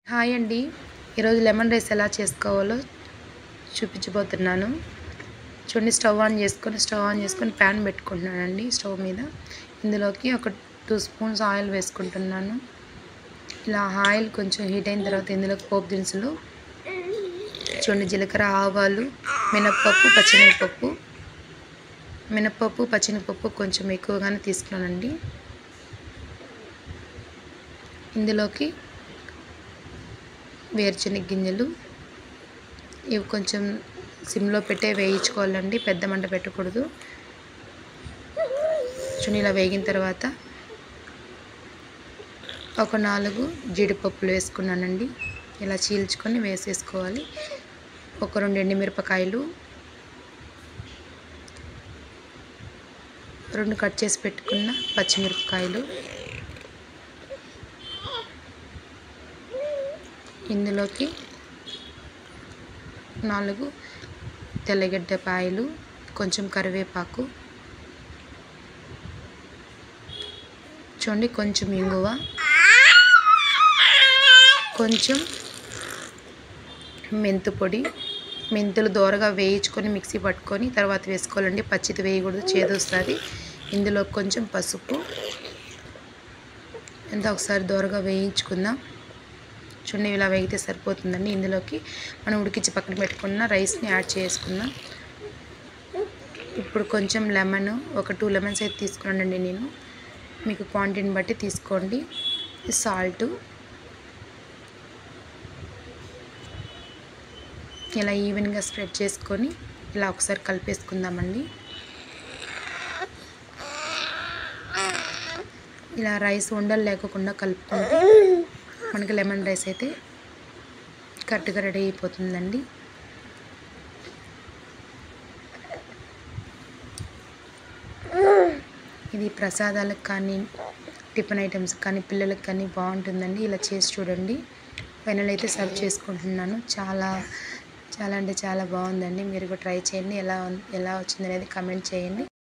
Hi అండి. ఈరోజు lemon rice ఎలా చేసుకోవాలో చూపించబోతున్నాను. చూడండి, స్టవ్ ఆన్ చేసుకొని ప్యాన్ పెట్టుకుంటున్నానండి స్టవ్ మీద. ఇందులోకి ఒక 2 స్పూన్స్ ఆయిల్ వేసుకుంటున్నాను. ఇలా ఆయిల్ కొంచెం హీట్ అయిన తర్వాత ఇందులోకి పోపు దినుసులు చూడండి, జీలకర్ర, ఆవాలు, మినపప్పు, పచ్చెనగపప్పు కొంచెం ఎక్కువగానే తీసుకున్నానండి. ఇందులోకి వేరుశనగ గింజలు, ఇవి కొంచెం సిమ్లో పెట్టే వేయించుకోవాలండి, పెద్ద మంట పెట్టకూడదు. చూడండి, ఇలా వేగిన తర్వాత ఒక 4 జీడిపప్పులు వేసుకున్నానండి. ఇలా చీల్చుకొని వేసేసుకోవాలి. ఒక 2 ఎండుమిరపకాయలు, 2 కట్ చేసి పెట్టుకున్న పచ్చిమిరపకాయలు, ఇందులోకి 4 తెల్లగడ్డపాయలు, కొంచెం కరివేపాకు, చూడండి కొంచెం ఇంగువ, కొంచెం మెంతు పొడి. మెంతులు దోరగా వేయించుకొని మిక్సీ పట్టుకొని తర్వాత వేసుకోవాలండి, పచ్చిది వేయకూడదు, చేదు వస్తుంది. ఇందులో కొంచెం పసుపు, అంతా ఒకసారి దోరగా వేయించుకుందాం. చూడండి, ఇలా వేగితే సరిపోతుందండి. ఇందులోకి మనం ఉడికించి పక్కన పెట్టుకున్న రైస్ని యాడ్ చేసుకుందాం. ఇప్పుడు కొంచెం లెమన్, ఒక 2 లెమన్స్ అయితే తీసుకున్నానండి నేను. మీకు క్వాంటిటీని బట్టి తీసుకోండి. సాల్ట్, ఇలా ఈవెన్గా స్ప్రెడ్ చేసుకొని ఇలా ఒకసారి కలిపేసుకుందామండి. ఇలా రైస్ ఉండలు లేకుండా కలుపుకుంటే మనకి లెమన్ రైస్ అయితే కరెక్ట్గా రెడీ అయిపోతుందండి. ఇది ప్రసాదాలకు కానీ టిఫిన్ ఐటమ్స్ కానీ పిల్లలకు కానీ బాగుంటుందండి. ఇలా చేసి చూడండి. ఫైనల్ అయితే సర్వ్ చేసుకుంటున్నాను. చాలా అంటే చాలా బాగుందండి. మీరు కూడా ట్రై చేయండి. ఎలా వచ్చింది అనేది కామెంట్ చేయండి.